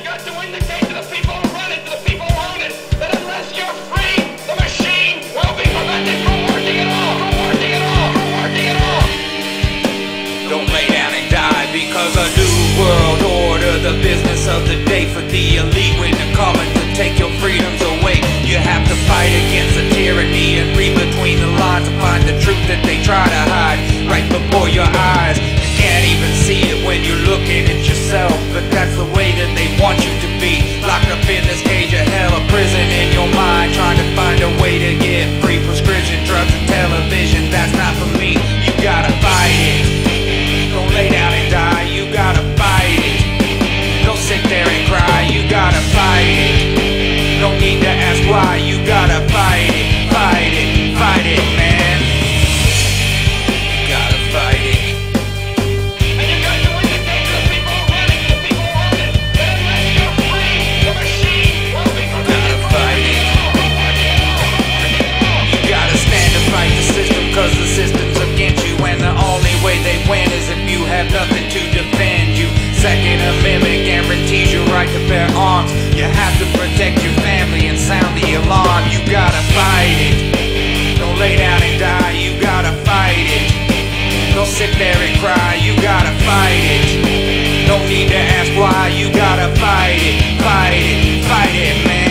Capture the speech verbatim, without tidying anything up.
got to indicate to the people who run it, to the people who own it, that unless you're free, the machine will be prevented from working at all, from working at all, from working at all. Don't lay down and die because a new world order, the business of the day for the elite, when they're coming to take your freedoms away. You have to fight against the tyranny and read between the lines to find the truth that they try to hide right before your eyes. You can't even see it when you're looking at yourself, but that's the way that they want you to be. Locked up in this cage of hell, a prison in your mind, trying to find a way to get free. Prescription drugs and television, that's not for me. You gotta fight it. Don't lay down and die, you gotta fight it. Don't sit there and cry, you gotta fight it. No need to ask why, you gotta fight it, fight it, fight it, man. You gotta fight it. And you got to indicate to the people who run it, to the people who own it, that unless you're free, the machine will be prevented from Fight working it. at all, from working at all, from working at all. You gotta stand to fight the system, cause the system's against you, and the only way they win is if you have nothing to defend you. Second Amendment guarantees your right to bear arms. You have to protect your family and sound the alarm. You gotta fight it. Don't lay down and die, you gotta fight it. Don't sit there and cry, you gotta fight it. No need to ask why, you gotta fight it, fight it, fight it, man.